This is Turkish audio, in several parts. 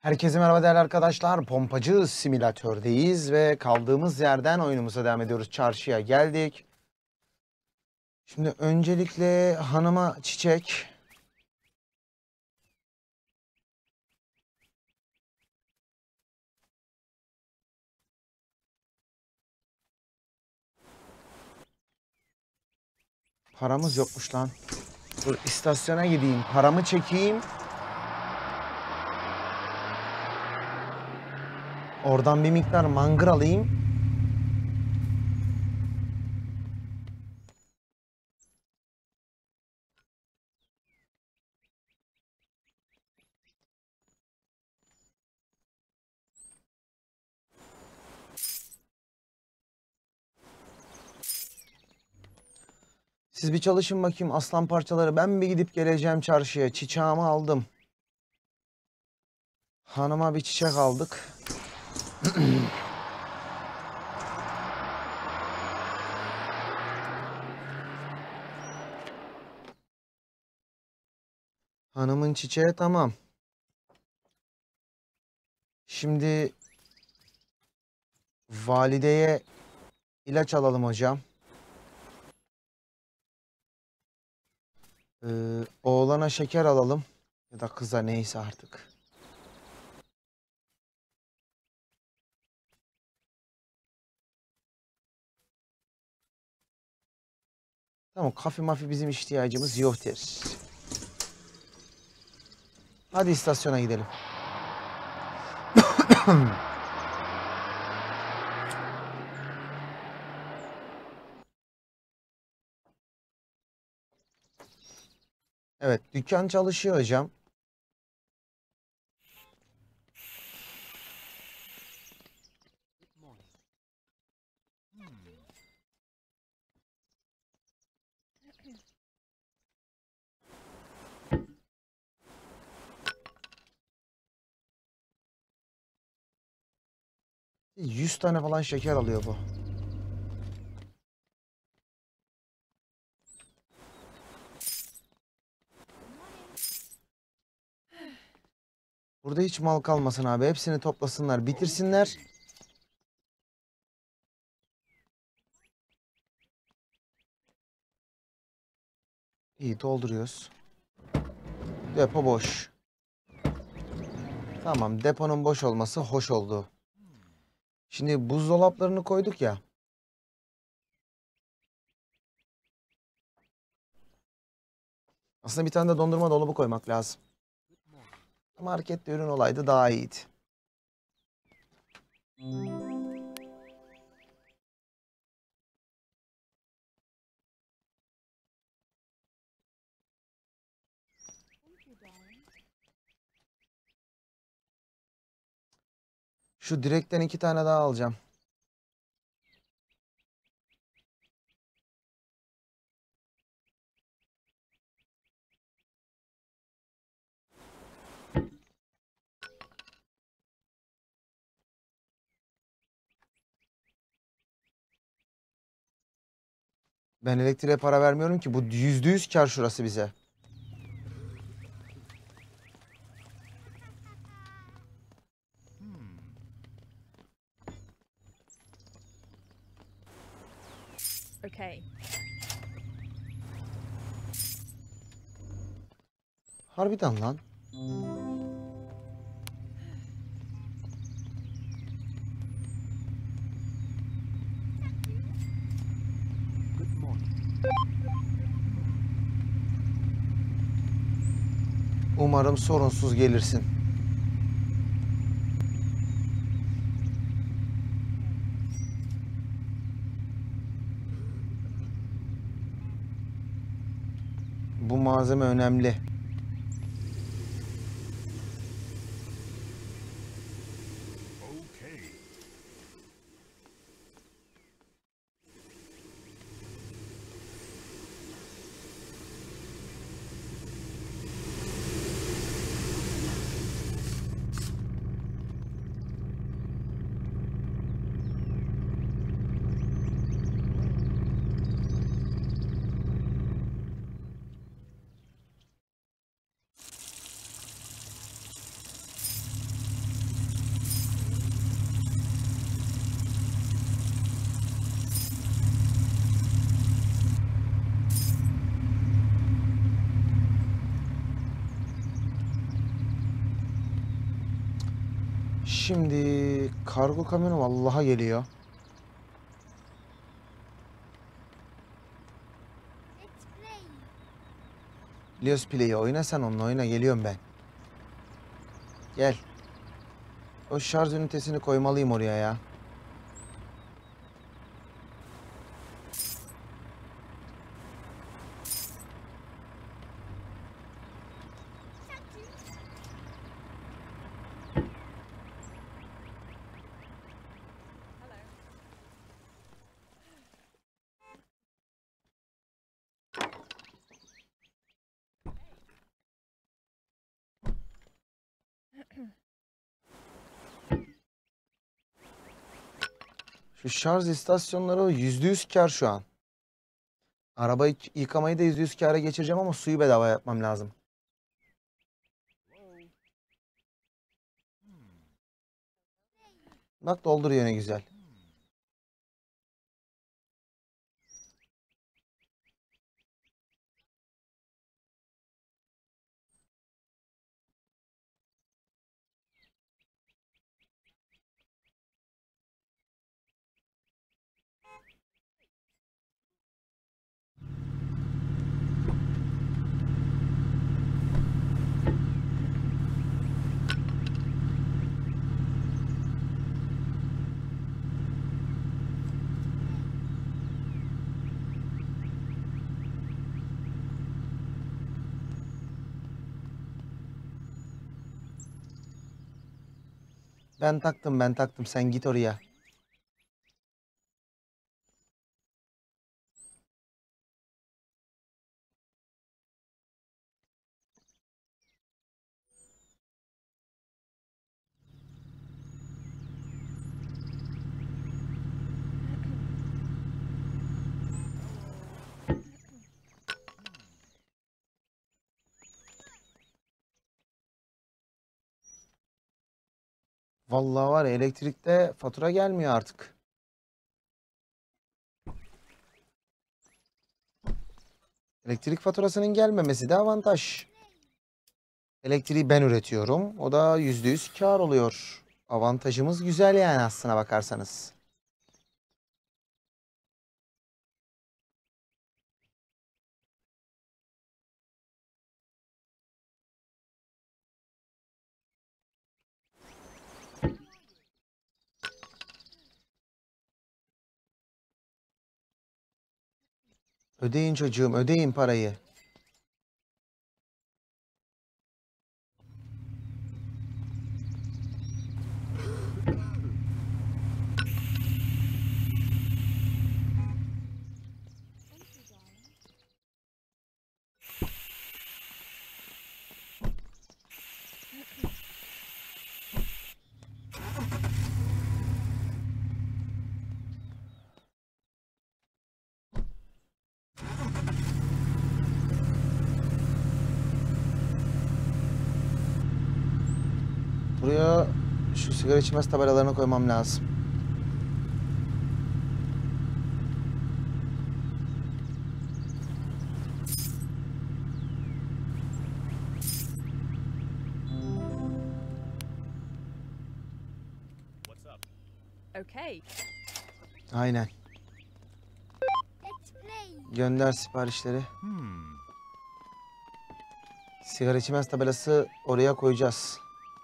Herkese merhaba değerli arkadaşlar. Pompacı simülatördeyiz ve kaldığımız yerden oyunumuza devam ediyoruz. Çarşıya geldik. Şimdi öncelikle hanıma çiçek. Paramız yokmuş lan. Dur istasyona gideyim. Paramı çekeyim. Oradan bir miktar mangır alayım. Siz bir çalışın bakayım aslan parçaları. Ben bir gidip geleceğim çarşıya. Çiçeğimi aldım. Hanıma bir çiçek aldık. Hanımın çiçeği tamam. Şimdi valideye ilaç alalım hocam. Oğlana şeker alalım. Ya da kıza neyse artık. Tamam kafe mafi bizim ihtiyacımız yoktur. Hadi istasyona gidelim. Evet dükkan çalışıyor hocam. ...100 tane falan şeker alıyor bu. Burada hiç mal kalmasın abi. Hepsini toplasınlar, bitirsinler. İyi dolduruyoruz. Depo boş. Tamam deponun boş olması hoş oldu. Şimdi buzdolaplarını koyduk ya. Aslında bir tane de dondurma dolabı koymak lazım. Markette ürün olaydı daha iyiydi. Şu direkten 2 tane daha alacağım. Ben elektriğe para vermiyorum ki. Bu %100 kar şurası bize. Okay. Harbiden lan. Umarım sorunsuz gelirsin. Bu malzeme önemli. Şimdi kargo kamyonu vallaha geliyor. Lios Play'i oyna, sen onunla oyna, geliyorum ben. Gel. O şarj ünitesini koymalıyım oraya ya. Şu şarj istasyonları %100 kar şu an. Arabayı yıkamayı da %100 kâra geçireceğim ama suyu bedava yapmam lazım. Bak dolduruyor ne güzel. Ben taktım, sen git oraya. Vallahi var ya, elektrikte fatura gelmiyor artık. Elektrik faturasının gelmemesi de avantaj. Elektriği ben üretiyorum. O da %100 kâr oluyor. Avantajımız güzel yani aslına bakarsanız. Ödeyin çocuğum, ödeyin parayı. Buraya şu sigara içmez tabelalarını koymam lazım. Okay. Aynen. Gönder siparişleri. Sigara içmez tabelası oraya koyacağız.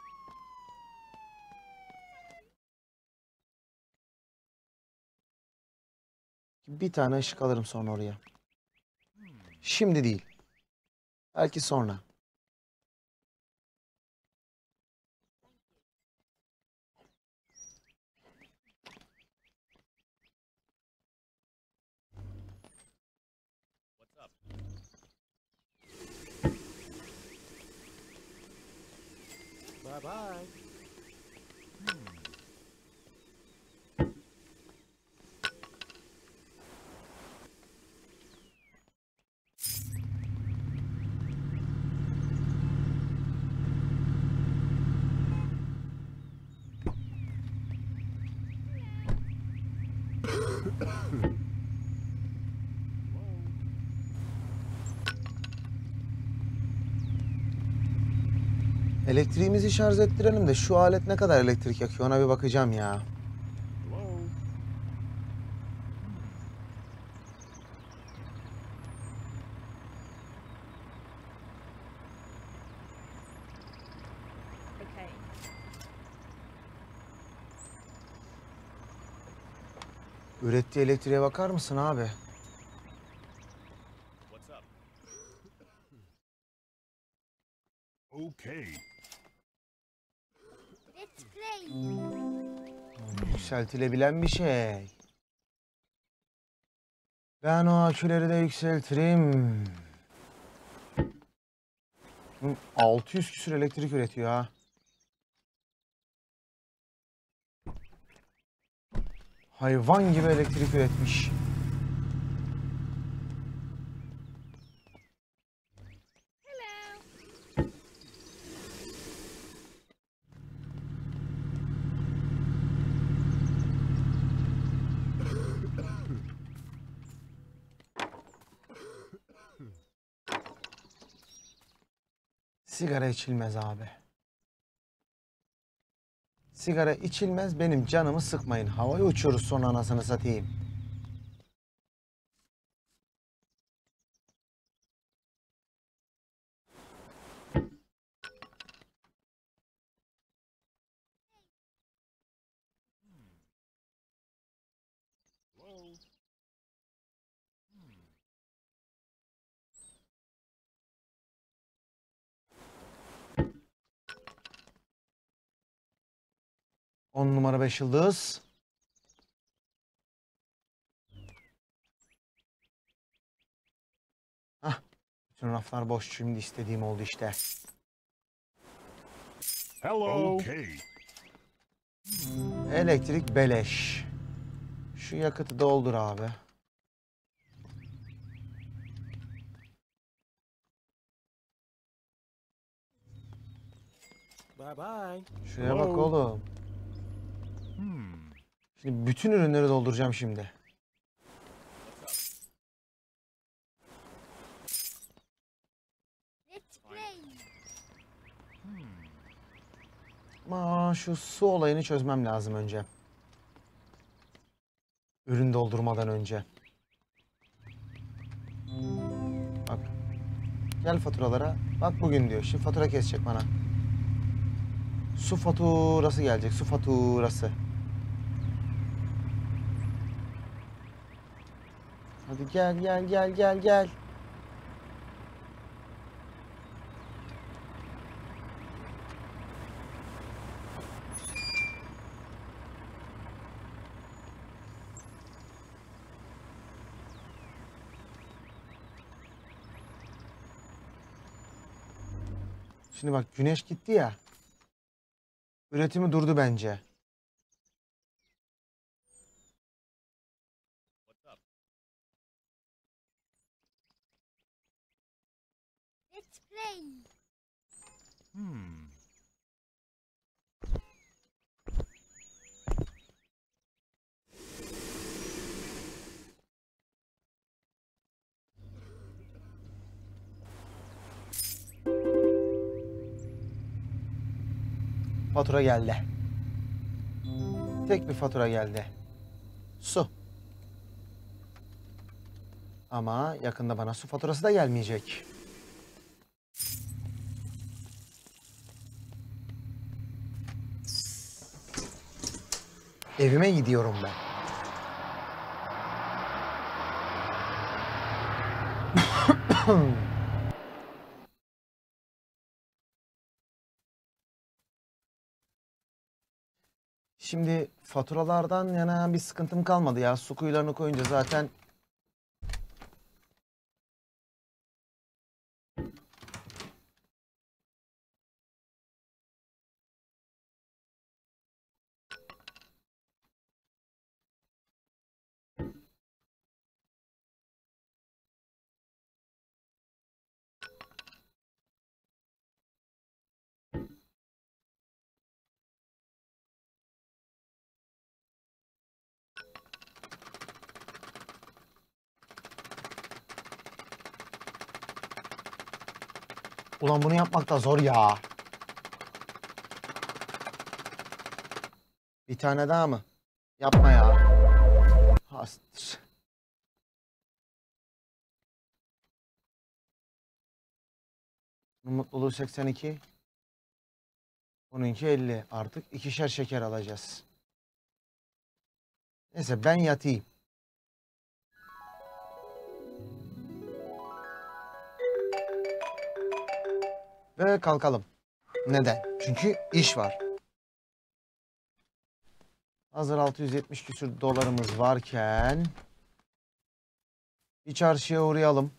Bir tane ışık alırım sonra oraya. Şimdi değil. Belki sonra. Bye bye. Elektriğimizi şarj ettirelim de şu alet ne kadar elektrik yakıyor ona bir bakacağım ya. Hello. Okay. Ürettiği elektriğe bakar mısın abi? What's up? Okay. Let's play. Yükseltilebilen bir şey. Ben o aküleri de yükseltirim. 600 küsür elektrik üretiyor ha. Hayvan gibi elektrik üretmiş. Hello. Sigara içilmez abi. Sigara içilmez, benim canımı sıkmayın. Havaya uçuyoruz sonra anasını satayım. Hello. 10 numara 5 yıldız. Hah. Bütün raflar boş, şimdi istediğim oldu işte. Hello. Okay. Elektrik beleş. Şu yakıtı doldur abi. Bye bye. Şuraya bak Hello. oğlum. Şimdi bütün ürünleri dolduracağım şimdi. Let's play. Ama şu su olayını çözmem lazım önce. Ürün doldurmadan önce. Bak. Gel faturalara. Bak bugün diyor. Şimdi fatura kesecek bana. Su faturası gelecek. Su faturası. Hadi gel gel gel gel gel. Şimdi bak güneş gitti ya. Üretimi durdu bence. Let's play. Fatura geldi. Tek bir fatura geldi. Su. Ama yakında bana su faturası da gelmeyecek. Evime gidiyorum ben. Şimdi faturalardan yana bir sıkıntım kalmadı ya. Su kuyularını koyunca zaten ulan bunu yapmak da zor ya. Bir tane daha mı? Yapma ya. Hastır. Mutluluğu 82. Bununki 50. Artık ikişer şeker alacağız. Neyse ben yatayım. Ve kalkalım. Neden? Çünkü iş var. Hazır 670 küsür dolarımız varken bir çarşıya uğrayalım.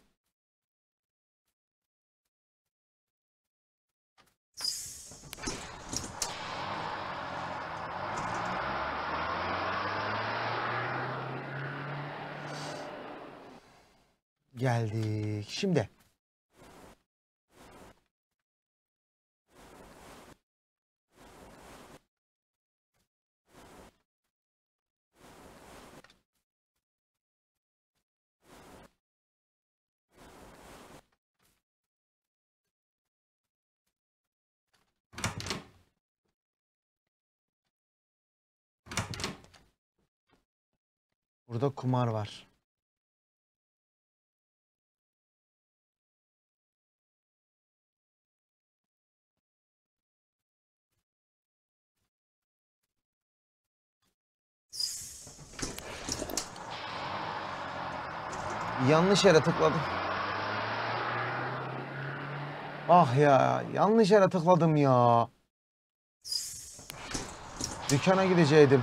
Geldik. Şimdi burada kumar var. Yanlış yere tıkladım. Ah ya, yanlış yere tıkladım ya. Dükkana gideceydim.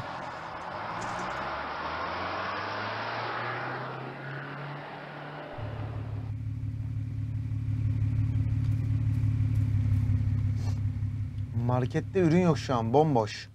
Markette ürün yok şu an, bomboş.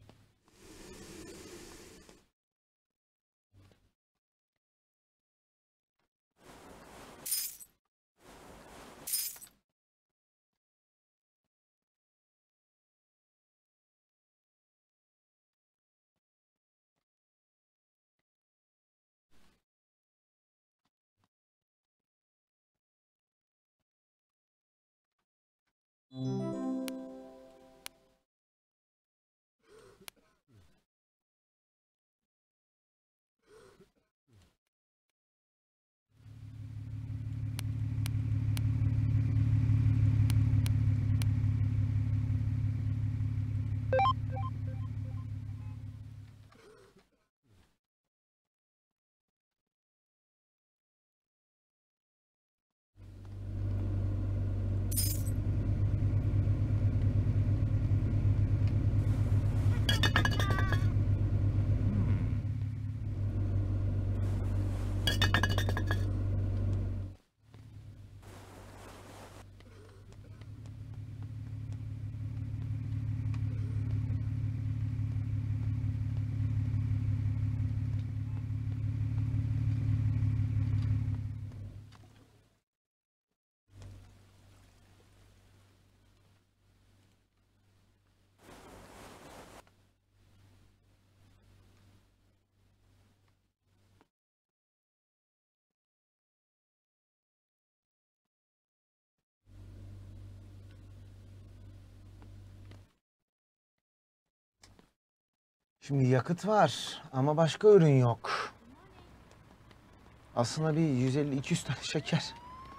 Şimdi yakıt var ama başka ürün yok. Aslında bir 150-200 tane şeker.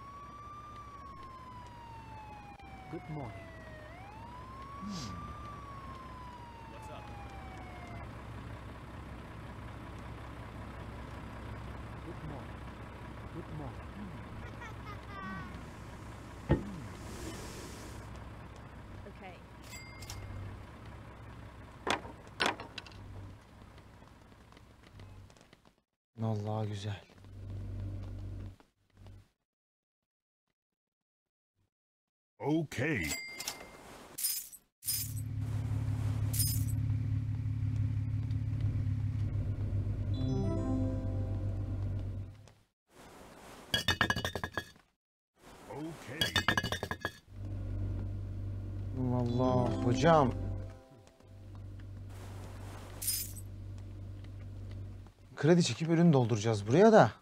Good morning. Good morning. Good morning. Okay. Vallahi güzel. Okay. Okay. Vallahi hocam. Kredi çekip ürün dolduracağız buraya da.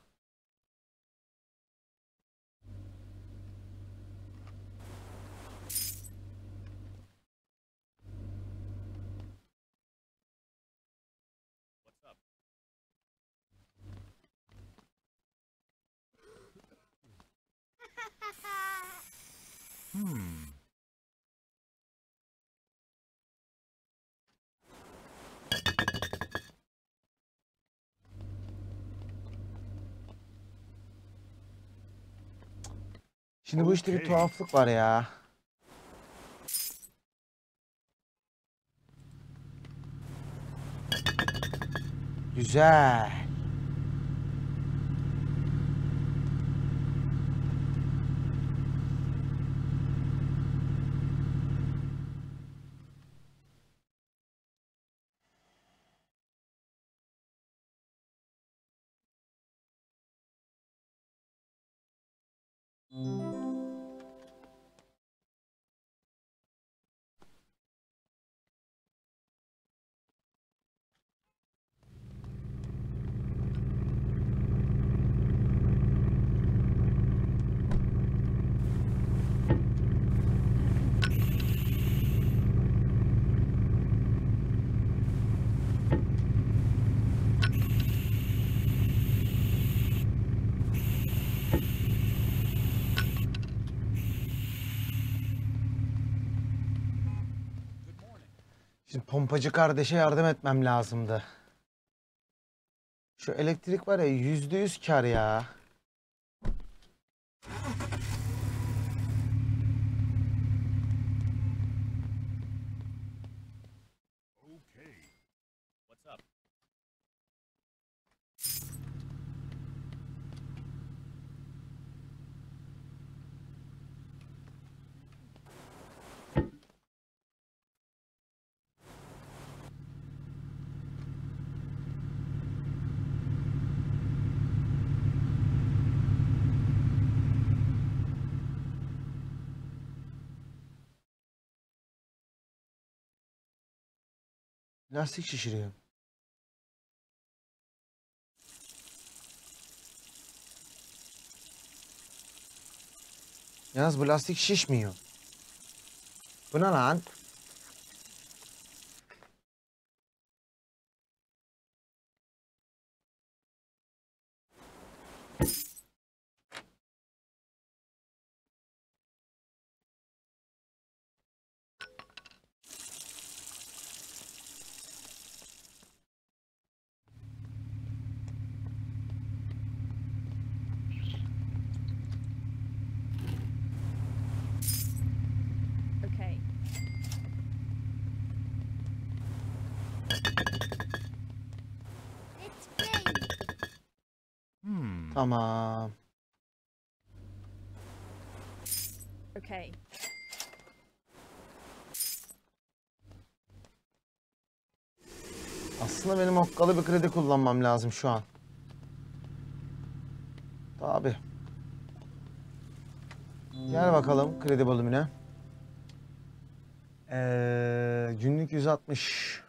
Hmm. Şimdi bu işte bir Okey. tuhaflık var ya. Güzel. Şimdi pompacı kardeşe yardım etmem lazımdı. Şu elektrik var ya, %100 kar ya. Okay. What's up? Lastik şişiriyor. Yalnız bu lastik şişmiyor. Bu ne lan? Okay. Let's play. Hmm. Tamam. Okay. Aslında benim okkalı bir kredi kullanmam lazım şu an. Tabii. Gel bakalım kredi bölümüne. Günlük 160.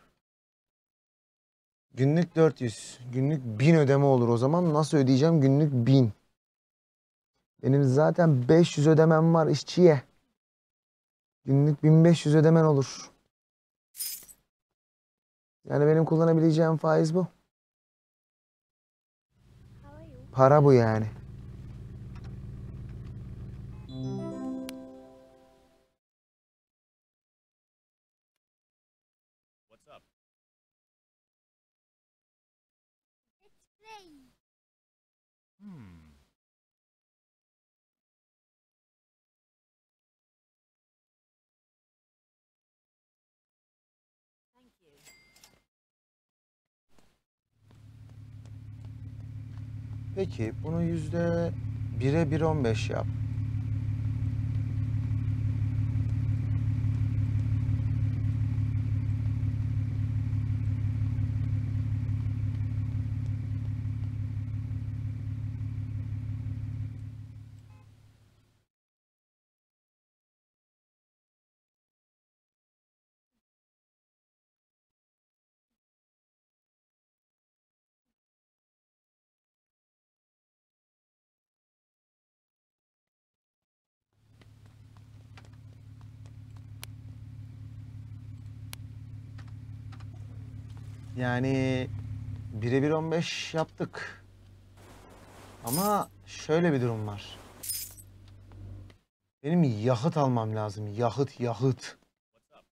Günlük 400. Günlük 1000 ödeme olur o zaman. Nasıl ödeyeceğim? Günlük 1000. Benim zaten 500 ödemem var işçiye. Günlük 1500 ödemen olur. Yani benim kullanabileceğim faiz bu. How are you? Para bu yani. What's up? Let's play. Hmm. Thank you. Peki bunu %1'e 1,15 yap. Yani 1'e 1,15 yaptık. Ama şöyle bir durum var. Benim yakıt almam lazım. Yakıt. What's up?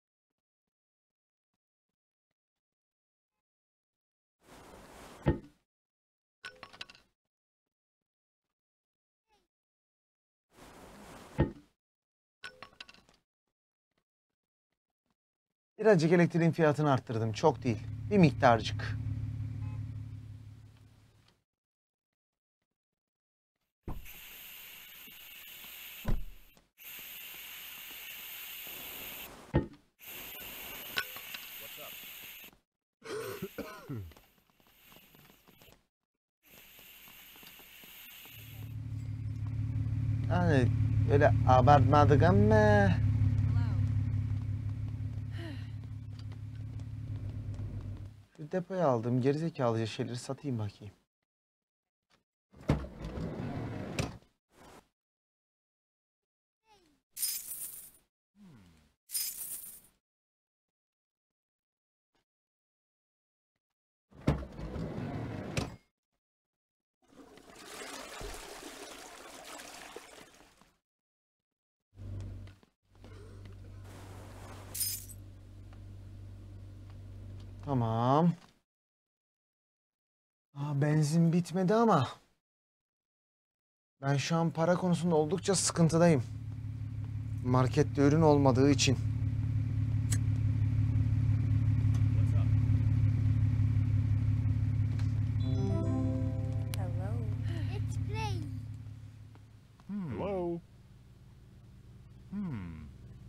Birazcık elektriğin fiyatını arttırdım. Çok değil. Bir miktarcık. What's up? Yani öyle abartmadık ama. Hello. Şu depoya aldığım gerizekalıca şeyleri satayım bakayım. Tamam. Benzin bitmedi ama ben şu an para konusunda oldukça sıkıntıdayım. Markette ürün olmadığı için. What's up? Hello. Let's play. Hello? Hmm.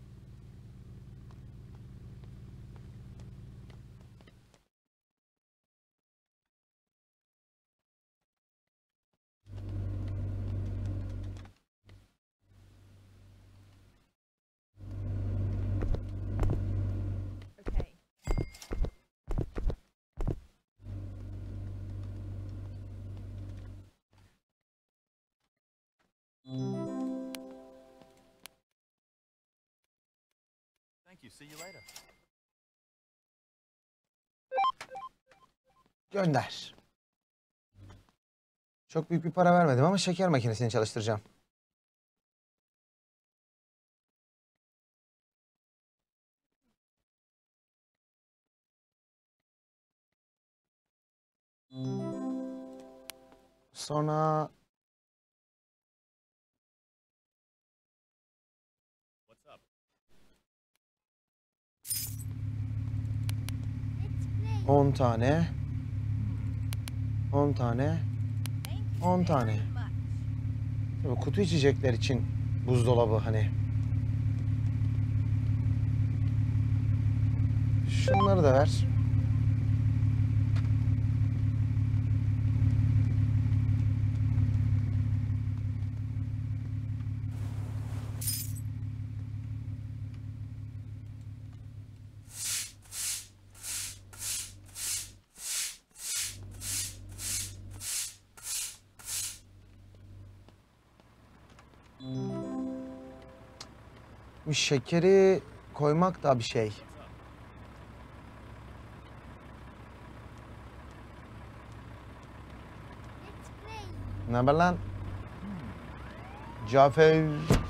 Okay. Thank you. See you later. Gönder. Çok büyük bir para vermedim ama şeker makinesini çalıştıracağım. Sonra What's up? Let's play. 10 tane. 10 tane. Thank you 10 tane. very much. Tabii kutu içecekler için buzdolabı hani. Şunları da ver. Bu şekeri koymak da bir şey. What's up? Let's play. Ne haber lan? Cafer.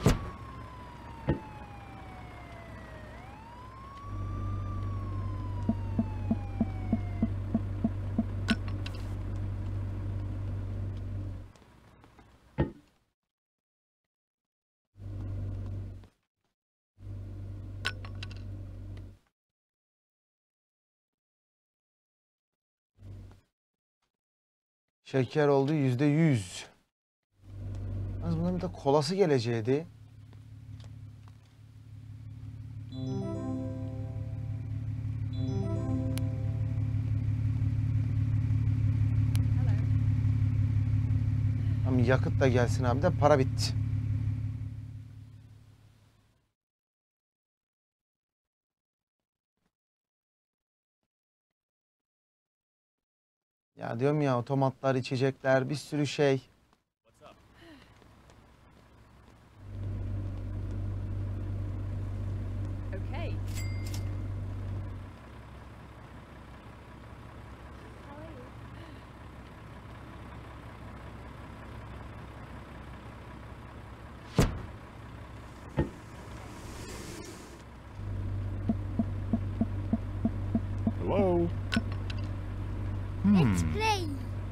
Şeker oldu %100. Az bunların bir de kolası geleceğiydi. Hello. Ama yakıt da gelsin abi de para bitti. Ya diyorum ya otomatlar, içecekler, bir sürü şey. What's up? Okay. How are you? Let's play.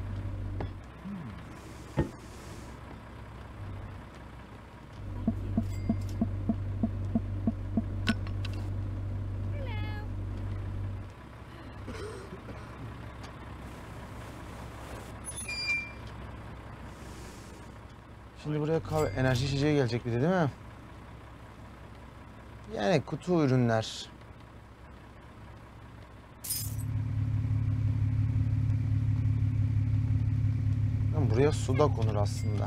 Hello. Şimdi buraya kahve, enerji içeceği gelecek bir de değil mi? Yani kutu ürünler. Lan buraya su da konur aslında.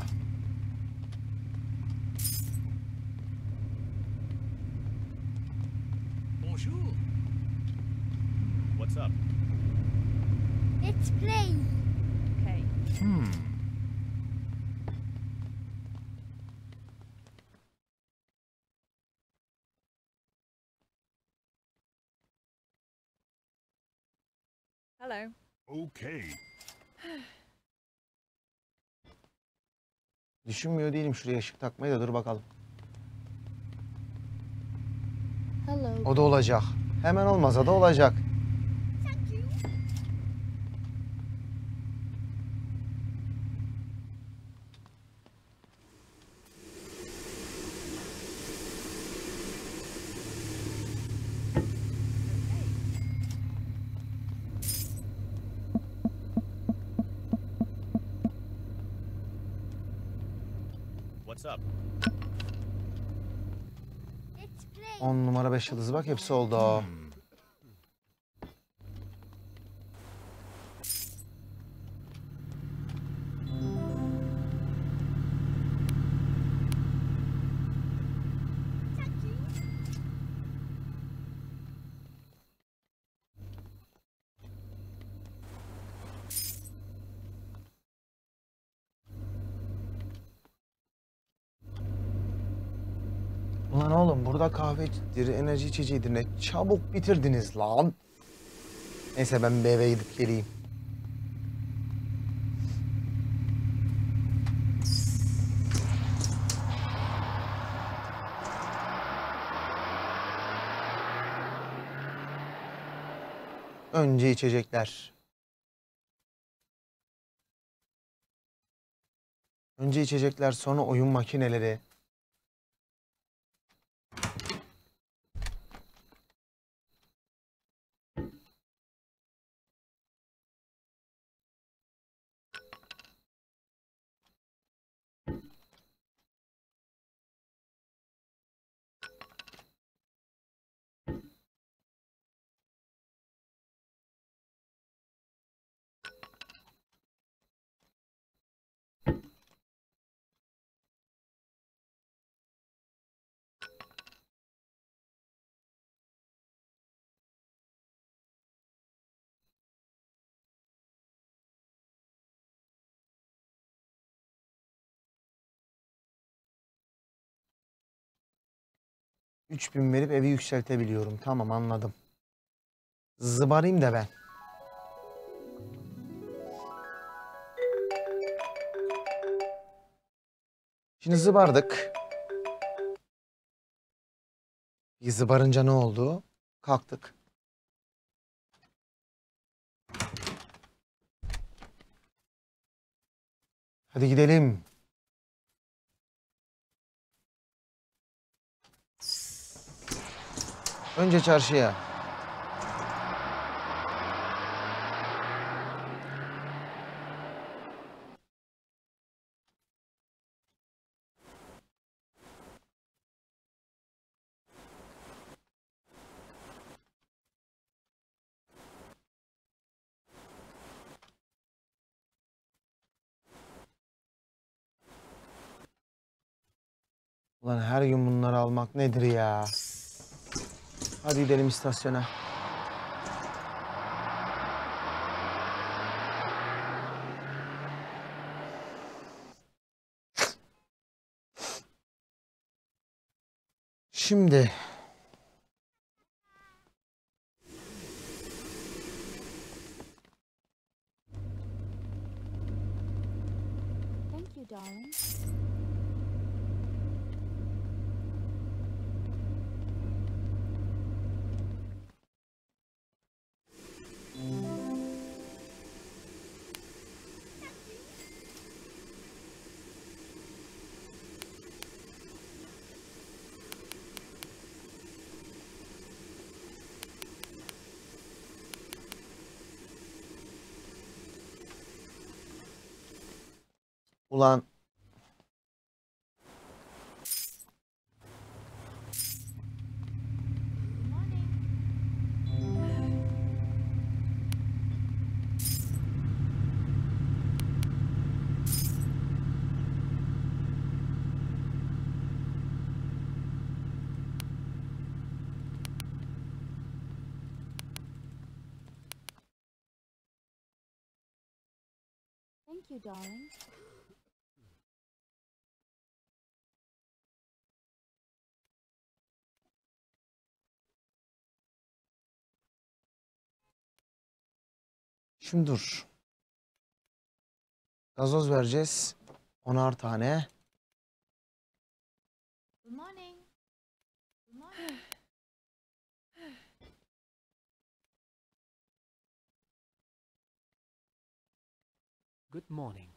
Bonjour. What's up? Let's play. Okay. Hello. Okay. Düşünmüyor değilim şuraya ışık takmayı da dur bakalım. Hello. O da olacak. Hemen olmasa da olacak. Thank you. What's up? Let's play. 10 numara 5 yıldız bak hepsi oldu. Thank you. Ulan oğlum burada kahvedir, enerji içeceğidir ne çabuk bitirdiniz lan. Neyse ben bir eve gidip geleyim. Önce içecekler. Önce içecekler, sonra oyun makineleri. $3000 verip evi yükseltebiliyorum. Tamam anladım. Zıbarayım da ben. Şimdi zıbardık. Bir zıbarınca ne oldu? Kalktık. Hadi gidelim. Önce çarşıya. Ulan her gün bunları almak nedir ya? Hadi gidelim istasyona. Şimdi Thank you, darling. Ulan Thank you, darling. şimdi dur. Gazoz vereceğiz. 10'ar tane. Good morning. Good morning. Good morning.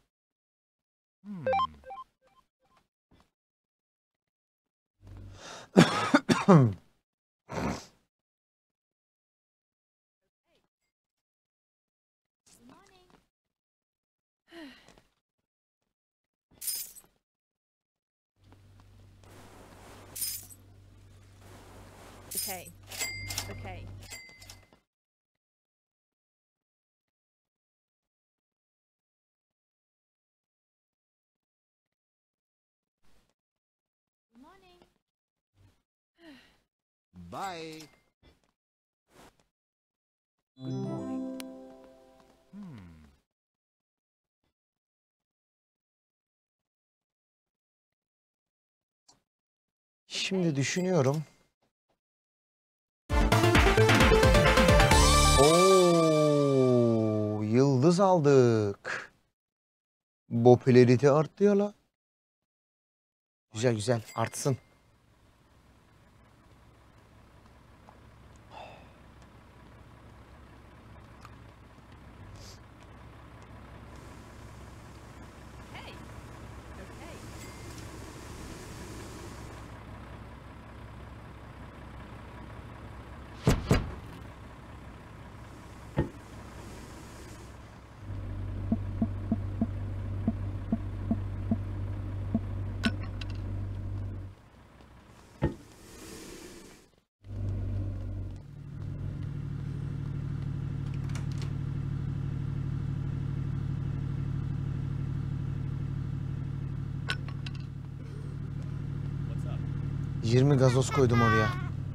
Good morning. Okay. Okay. Good morning. Bye. Good morning. Şimdi düşünüyorum. Oo, yıldız aldık. Popülarite arttı ya la. Güzel güzel artsın. Okay. Okay. What's up? 20 gazoz koydum oraya.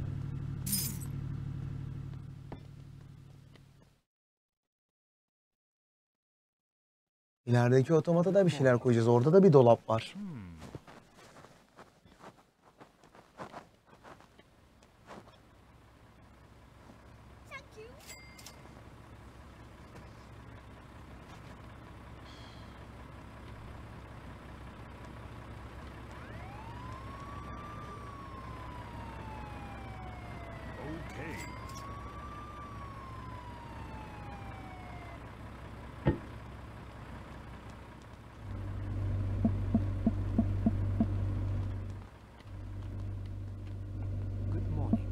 İlerideki otomata da bir şeyler koyacağız. Orada da bir dolap var. Thank you. Okay. Good morning.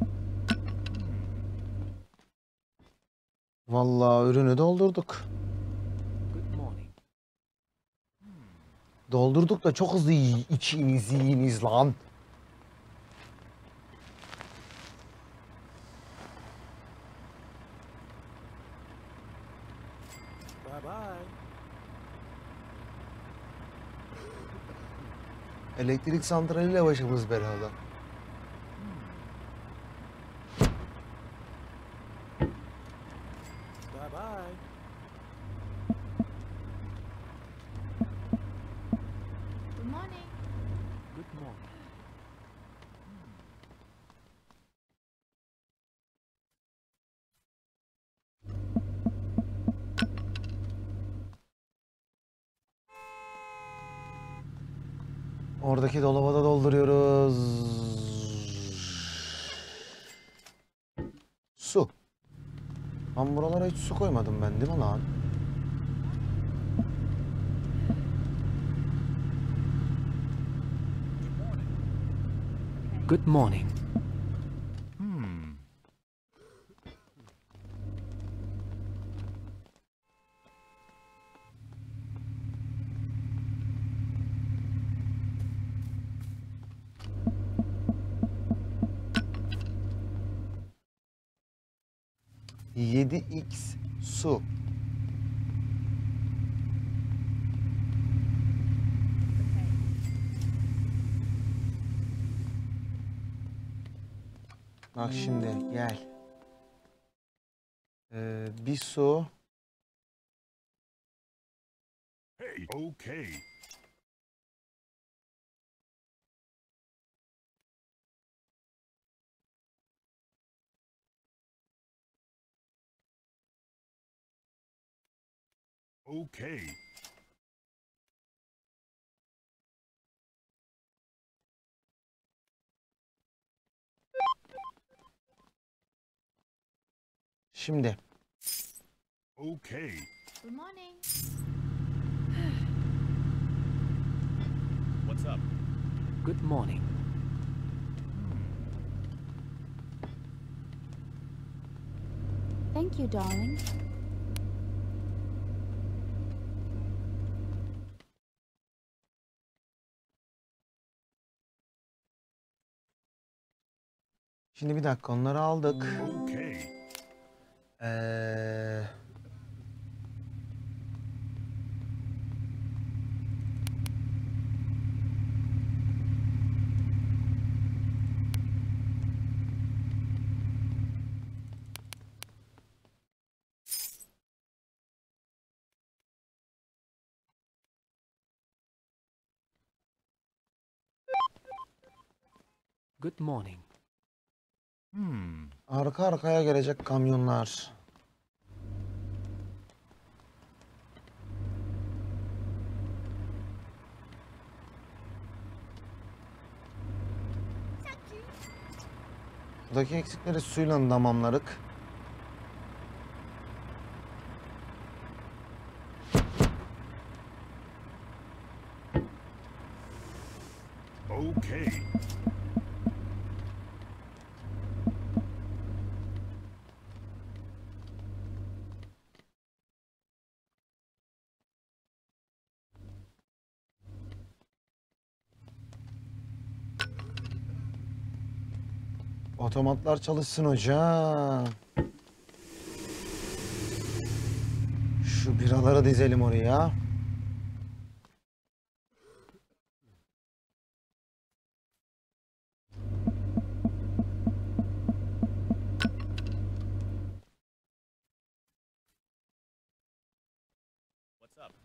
Vallahi ürünü doldurduk. Good morning. Doldurduk da çok hızlı içiniz yiyiniz lan. Bye bye. Elektrik santraliyle başımız belada. Bye bye. Good morning. Good morning. Oradaki dolaba da dolduruyoruz. Su. Ben buralara hiç su koymadım ben değil mi lan? Good morning. 7x su. Okay. Bak şimdi gel. Bir su. Hey. Okay. Okay. Şimdi Okay. Good morning. What's up? Good morning. Thank you, darling. Şimdi bir dakika onları aldık. Okay. Ee, Good morning. arka arkaya gelecek kamyonlar. Buradaki eksikleri suyla tamamladık. Okay. Otomatlar çalışsın hocam. Şu biraları dizelim oraya. What's up?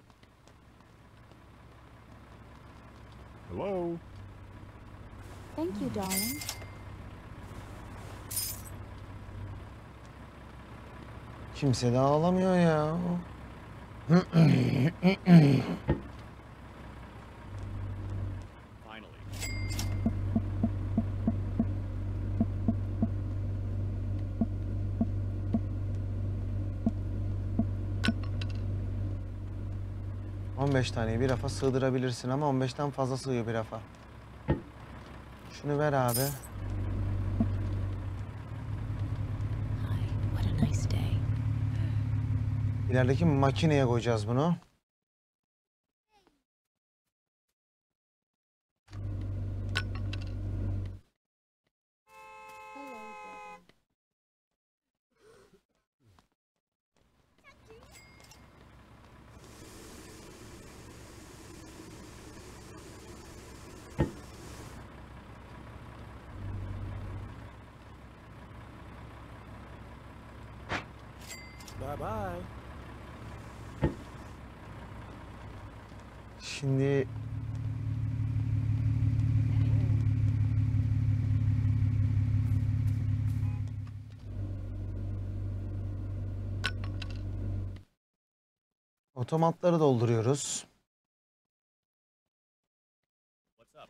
Hello. Thank you, darling. Kimse de ağlamıyor ya. Finally. 15 taneyi bir rafa sığdırabilirsin ama 15'ten fazla sığıyor bir rafa. Şunu ver abi. Hi, what a nice day. İlerideki makineye koyacağız bunu. Hello, brother. Bye bye. Şimdi otomatları dolduruyoruz. What's up?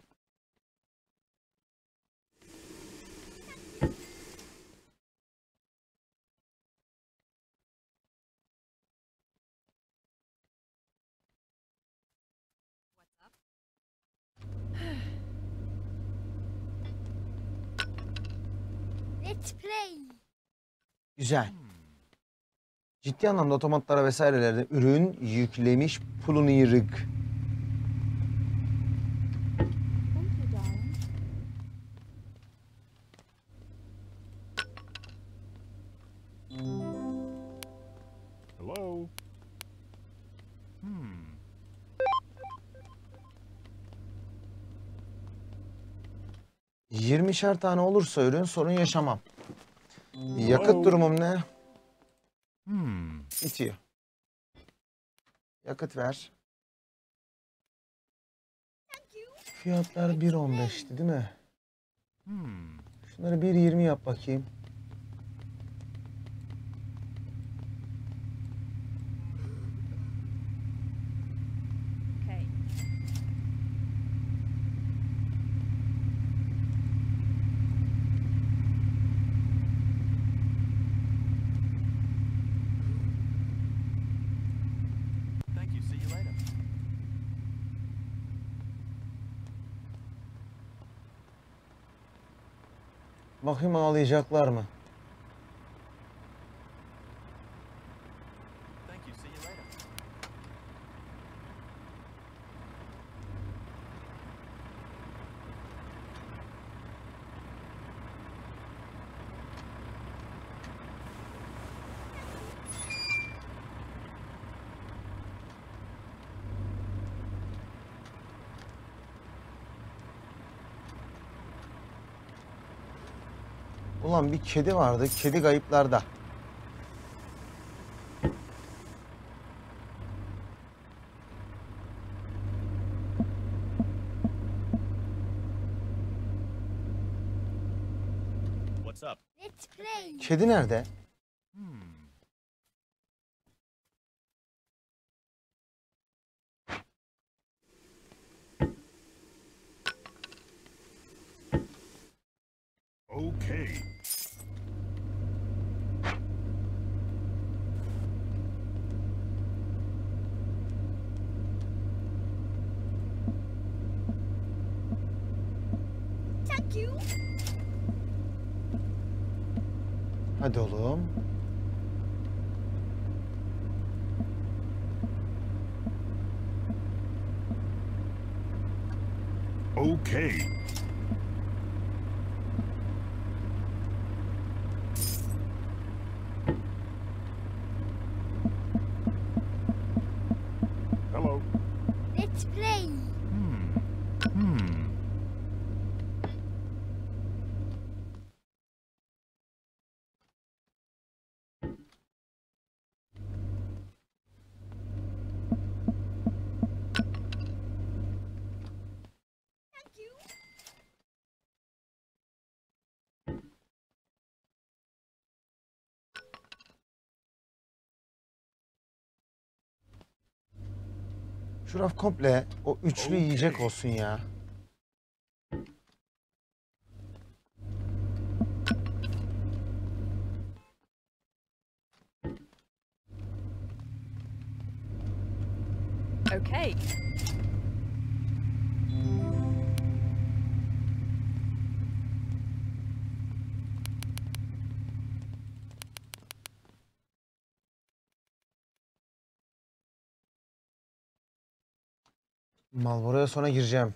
Let's play. Güzel. Ciddi anlamda otomatlara vesairelerde ürün yüklemiş bulunuyoruz. Thank you, darling. 20'şer tane olursa ürün sorun yaşamam. Yakıt durumum ne? Bitiyor. Yakıt ver. Fiyatlar 1.15'ti değil mi? Şunları 1.20 yap bakayım. Okay. Thank you. See you later. Bakayım ağlayacaklar mı? Thank you. See you later. Ulan bir kedi vardı. Kedi kayıplarda. What's up? Let's play. Kedi nerede? Okay. Thank you. Hadi oğlum. Okay. Hello. Let's play. Thank you. Şu raf komple o üçlü Okey. yiyecek olsun ya. Okay. Marlboro'ya sonra gireceğim.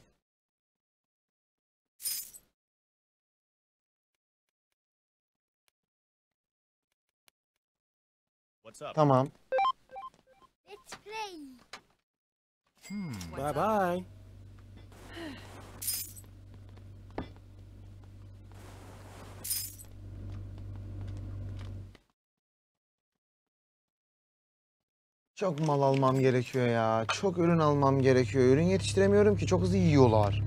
What's up? Tamam. Let's play. Bye bye. Çok mal almam gerekiyor ya. Çok ürün almam gerekiyor. Ürün yetiştiremiyorum ki. Çok hızlı yiyorlar.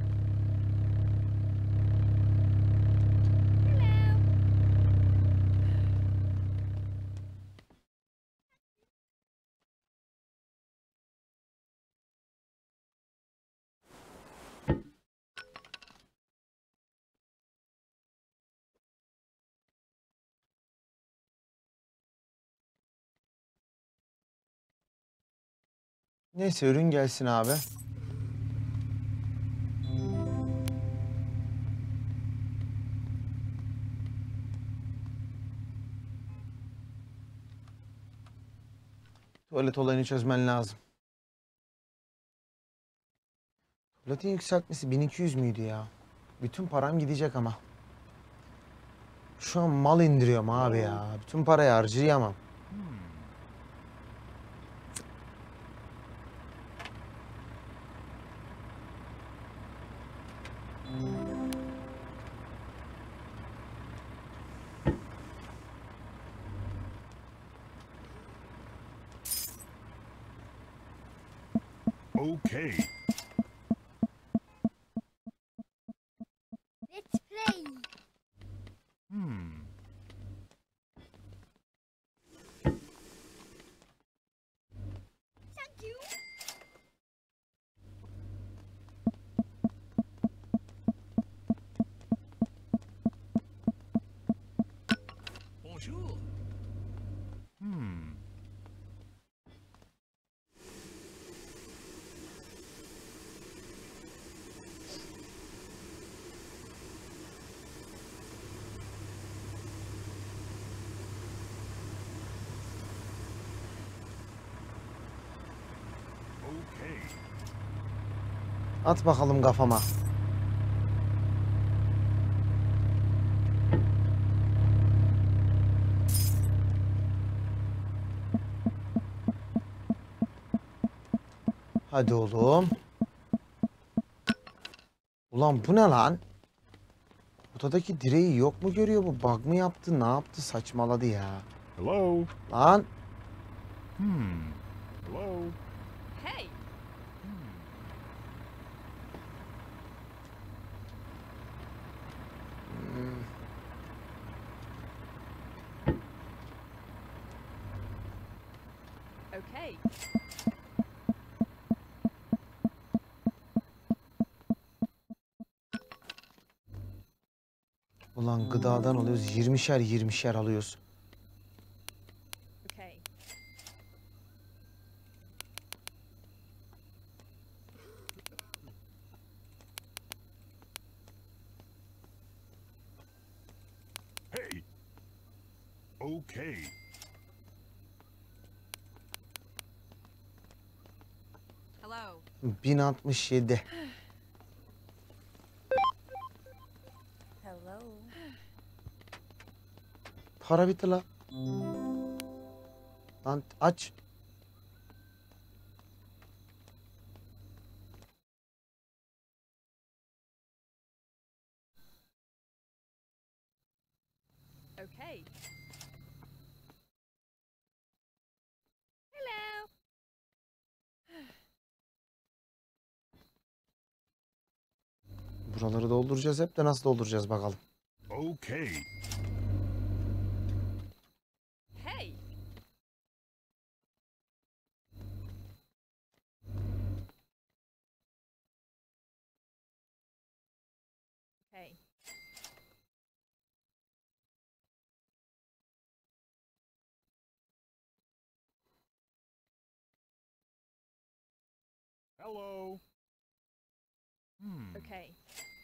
Neyse ürün gelsin abi. Tuvalet olayını çözmen lazım. Tuvaletin yükseltmesi 1200 müydü ya? Bütün param gidecek ama. Şu an mal indiriyorum abi ya. Bütün parayı harcayamam. Okay. Let's play. Thank you. Bonjour. Okay. At bakalım kafama. Hadi oğlum. Ulan bu ne lan? Ortadaki direği yok mu görüyor bu? Bug mı yaptı? Ne yaptı? Saçmaladı ya. Hello. Lan. Hello. Hey. Okay. Ulan gıdadan alıyoruz. 20'şer alıyoruz. Okay. Hey. Okay. Hello. 1067. Hello. Para bitti la. Lan aç. Okay. Hello. Buraları dolduracağız hep de nasıl dolduracağız bakalım. Okay. Hey. Okay. Hello. Okay.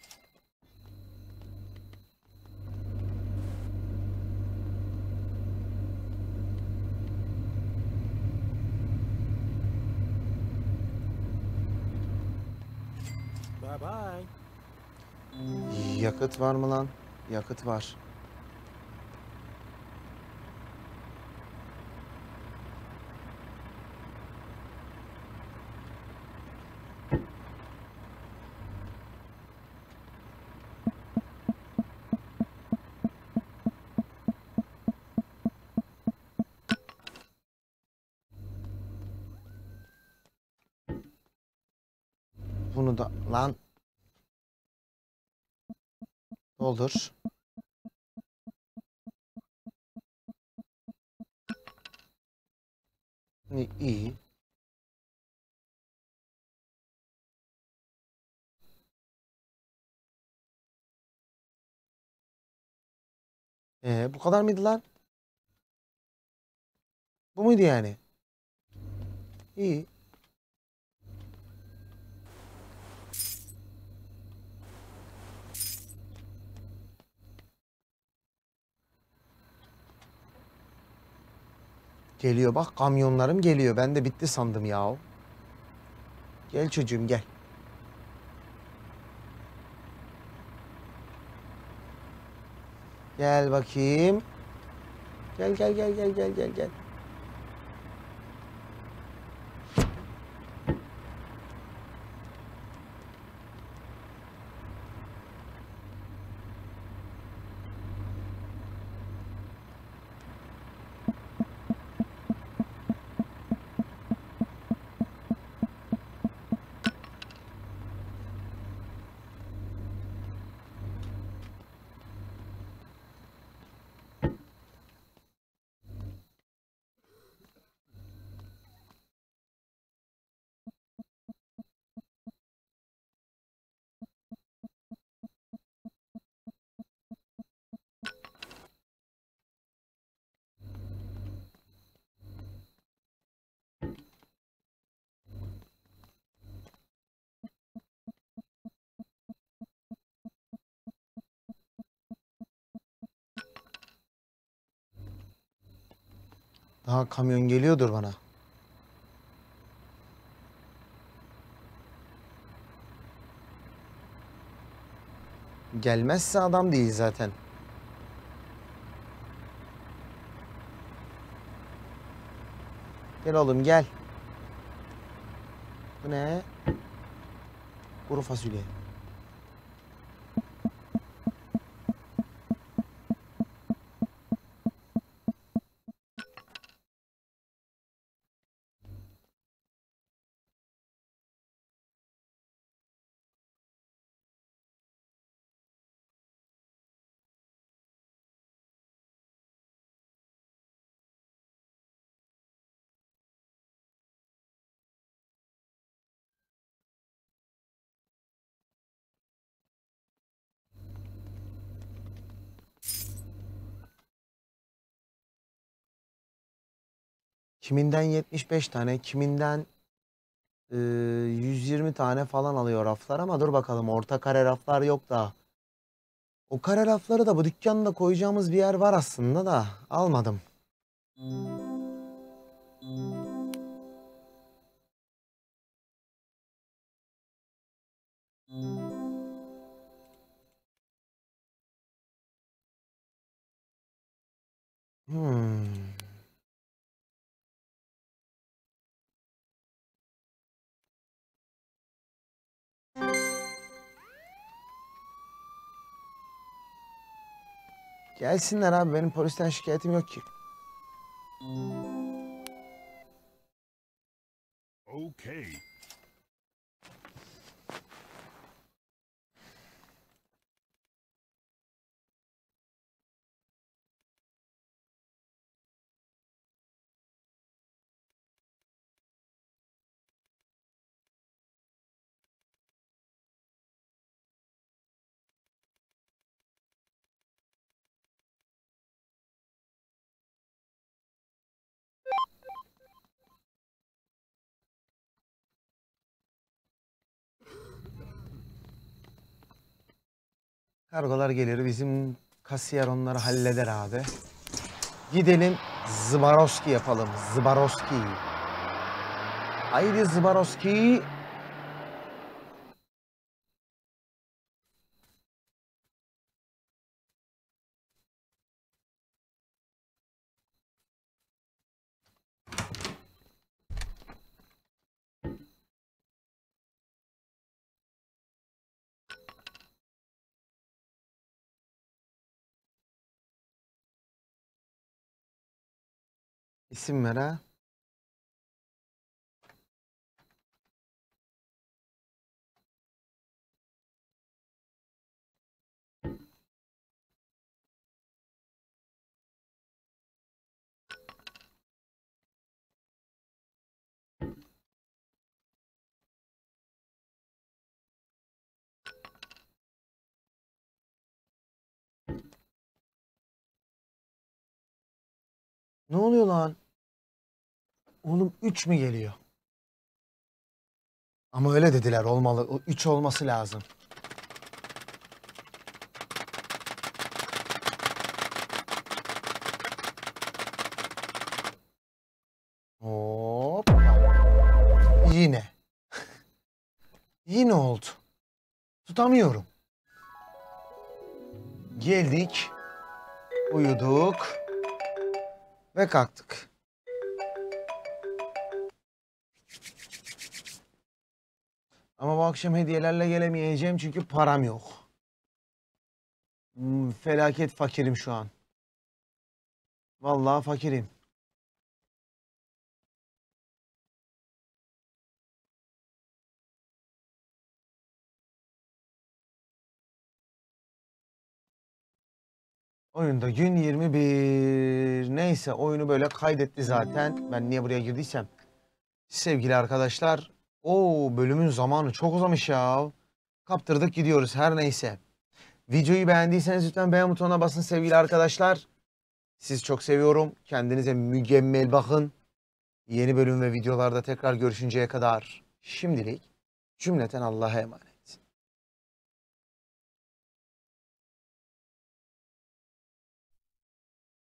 Bye bye. Yakıt var mı lan? Yakıt var. Bunu da lan doldur. İyi. Bu kadar mıydı lan? Bu muydu yani? İyi. Geliyor bak, kamyonlarım geliyor. Ben de bitti sandım ya. Gel çocuğum gel. Gel bakayım. Gel. Daha kamyon geliyordur bana. Gelmezse adam değil zaten. Gel oğlum gel. Bu ne? Kuru fasulye. Kiminden 75 tane, kiminden 120 tane falan alıyor raflar ama dur bakalım orta kare raflar yok da. O kare rafları da bu dükkanda koyacağımız bir yer var aslında da almadım. Hmm. Gelsinler abi benim polisten şikayetim yok ki. Okay. Kargolar gelir bizim kasiyer onları halleder abi. Gidelim Zbaroski yapalım. Zbaroski. Haydi Zbaroski. İsim ver ha. Ne oluyor lan? Oğlum 3 mü geliyor? Ama öyle dediler olmalı. O 3 olması lazım. Hop. Yine. Yine oldu. Tutamıyorum. Geldik. Uyuduk. Ve kalktık. Ama bu akşam hediyelerle gelemeyeceğim çünkü param yok. Felaket fakirim şu an. Vallahi fakirim. Oyunda gün 21. Neyse oyunu böyle kaydetti zaten. Ben niye buraya girdiysem. Sevgili arkadaşlar. Bölümün zamanı çok uzamış ya. Kaptırdık gidiyoruz her neyse. Videoyu beğendiyseniz lütfen beğen butonuna basın sevgili arkadaşlar. Sizi çok seviyorum. Kendinize mükemmel bakın. Yeni bölüm ve videolarda tekrar görüşünceye kadar şimdilik cümleten Allah'a emanet.